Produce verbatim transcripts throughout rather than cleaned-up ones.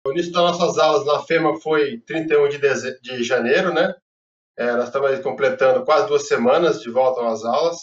O início das nossas aulas na FEMA foi trinta e um de, deze... de janeiro, né? É, nós estamos aí completando quase duas semanas de volta às aulas,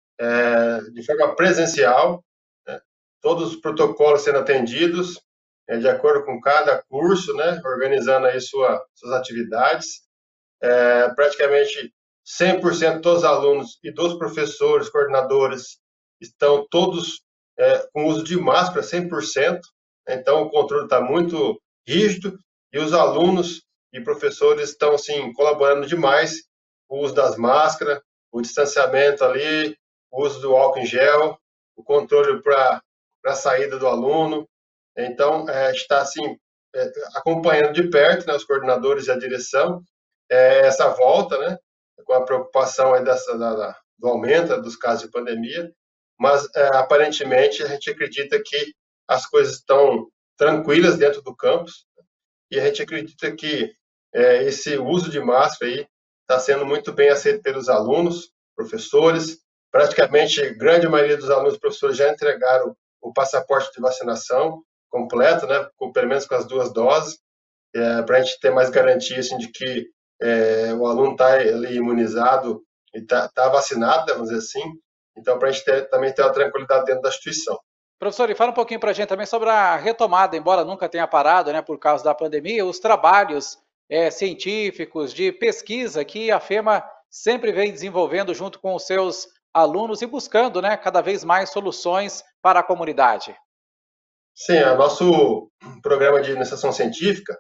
é, de forma presencial, né? Todos os protocolos sendo atendidos, é, de acordo com cada curso, né? Organizando aí sua, suas atividades. É, praticamente cem por cento dos alunos e dos professores, coordenadores, estão todos é, com uso de máscara cem por cento, então o controle está muito rígido e os alunos e professores estão assim, colaborando demais com o uso das máscaras, o distanciamento ali, o uso do álcool em gel, o controle para a saída do aluno. Então, é, está assim, é, acompanhando de perto, né, os coordenadores e a direção, é, essa volta, né, com a preocupação aí dessa, da, da, do aumento dos casos de pandemia, mas é, aparentemente a gente acredita que as coisas estão tranquilas dentro do campus e a gente acredita que é, esse uso de máscara aí está sendo muito bem aceito pelos alunos, professores, praticamente grande maioria dos alunos e professores já entregaram o passaporte de vacinação completo, né, com, pelo menos com as duas doses, é, para a gente ter mais garantia assim, de que é, o aluno está ali imunizado e está tá vacinado, vamos dizer assim, então para a gente ter, também ter uma tranquilidade dentro da instituição. Professor, e fala um pouquinho para a gente também sobre a retomada, embora nunca tenha parado, né, por causa da pandemia, os trabalhos é, científicos de pesquisa que a FEMA sempre vem desenvolvendo junto com os seus alunos e buscando, né, cada vez mais soluções para a comunidade. Sim, o nosso programa de iniciação científica,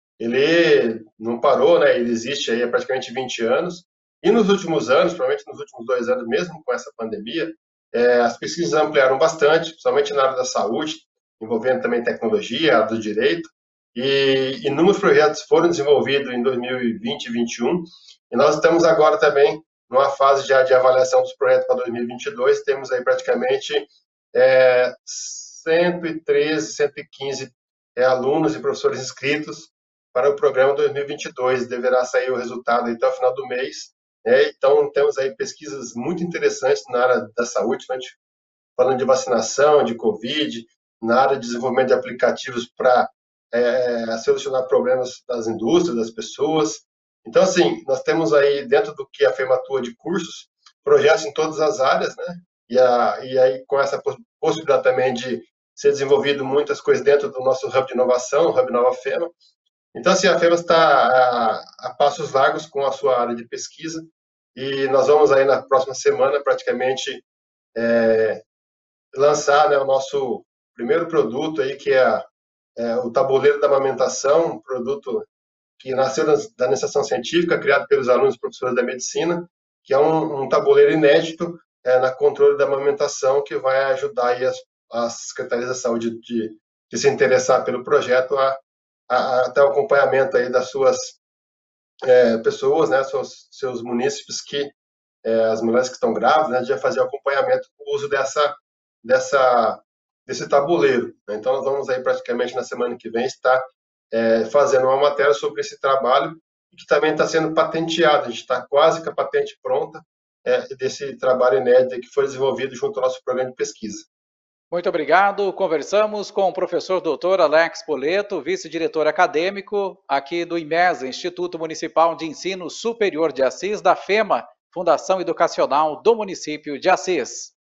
ele não parou, né? Ele existe aí há praticamente vinte anos. E nos últimos anos, provavelmente nos últimos dois anos, mesmo com essa pandemia, é, as pesquisas ampliaram bastante, principalmente na área da saúde, envolvendo também tecnologia, área do direito. E inúmeros projetos foram desenvolvidos em dois mil e vinte e dois mil e vinte e um. E nós estamos agora também numa fase já de avaliação dos projetos para dois mil e vinte e dois. Temos aí praticamente é, cento e treze, cento e quinze é, alunos e professores inscritos para o programa dois mil e vinte e dois. Deverá sair o resultado até o final do mês. Né? Então, temos aí pesquisas muito interessantes na área da saúde, né? Falando de vacinação, de Covid, na área de desenvolvimento de aplicativos para é, solucionar problemas das indústrias, das pessoas. Então, assim, nós temos aí, dentro do que a FEMA atua de cursos, projetos em todas as áreas, né? E, a, e aí, com essa possibilidade também de ser desenvolvido muitas coisas dentro do nosso hub de inovação, o Hub Nova FEMA. Então, assim, a FEMA está a, a passos largos com a sua área de pesquisa e nós vamos aí na próxima semana, praticamente, é, lançar, né, o nosso primeiro produto aí, que é, é o tabuleiro da amamentação, um produto que nasceu da, da iniciação científica, criado pelos alunos e professores da medicina, que é um, um tabuleiro inédito é, na controle da amamentação, que vai ajudar aí as, as secretarias da saúde de, de se interessar pelo projeto a, a, a ter o acompanhamento aí das suas é, pessoas, né, seus, seus munícipes que é, as mulheres que estão grávidas, né, de já fazer o acompanhamento com o uso dessa, dessa, desse tabuleiro. Né? Então, nós vamos aí praticamente na semana que vem estar é, fazendo uma matéria sobre esse trabalho, que também está sendo patenteado. A gente está quase com a patente pronta é, desse trabalho inédito que foi desenvolvido junto ao nosso programa de pesquisa. Muito obrigado. Conversamos com o professor doutor Alex Poleto, vice-diretor acadêmico aqui do IMESA, Instituto Municipal de Ensino Superior de Assis, da FEMA, Fundação Educacional do município de Assis.